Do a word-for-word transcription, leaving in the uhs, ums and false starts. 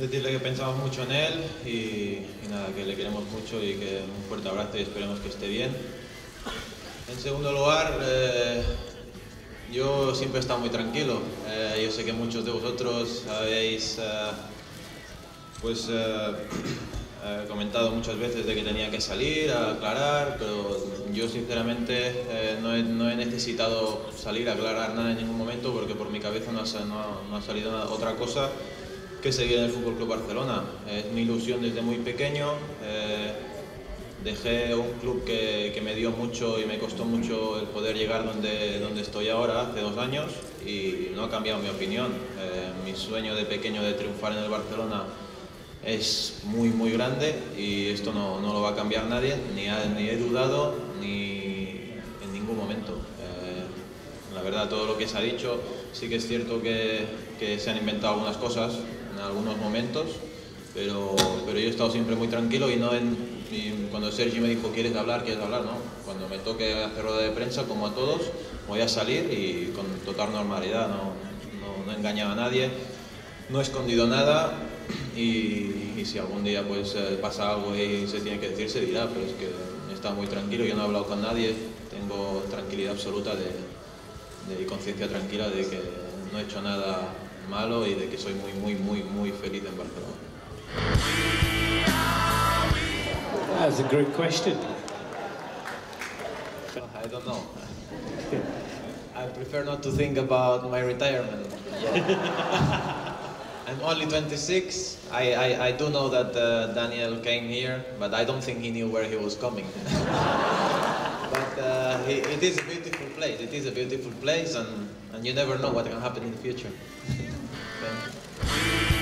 Decirle que pensamos mucho en él y, y nada, que le queremos mucho y que un fuerte abrazo y esperemos que esté bien. En segundo lugar, eh, yo siempre he estado muy tranquilo. Eh, yo sé que muchos de vosotros habéis eh, pues, eh, eh, comentado muchas veces de que tenía que salir a aclarar, pero yo sinceramente eh, no, he, no he necesitado salir a aclarar nada en ningún momento porque por mi cabeza no ha, no, no ha salido nada, otra cosa que seguir en el F C Barcelona. Es mi ilusión desde muy pequeño. Eh, dejé un club que, que me dio mucho y me costó mucho el poder llegar donde, donde estoy ahora, hace dos años, y no ha cambiado mi opinión. Eh, mi sueño de pequeño de triunfar en el Barcelona es muy muy grande y esto no, no lo va a cambiar nadie, ni, ha, ni he dudado ni en ningún momento. Eh, la verdad, todo lo que se ha dicho, sí que es cierto que, que se han inventado algunas cosas en algunos momentos, pero, pero yo he estado siempre muy tranquilo y no en, y cuando Sergi me dijo ¿quieres hablar? ¿Quieres hablar? No, cuando me toque hacer rueda de prensa, como a todos, voy a salir y con total normalidad, no, no, no he engañado a nadie, no he escondido nada. Y, y si algún día pues eh, pasa algo y se tiene que decir, se dirá, pero es que he estado muy tranquilo, yo no he hablado con nadie, tengo tranquilidad absoluta de, de, y conciencia tranquila de que no he hecho nada malo y de que soy muy, muy, muy, muy feliz en Barcelona. That's a great question. I don't know. I prefer not to think about my retirement. I'm only twenty-six. I, I, I do know that uh, Daniel came here, but I don't think he knew where he was coming. But uh, he, it is a beautiful place. It is a beautiful place, and, and you never know what can happen in the future. Okay.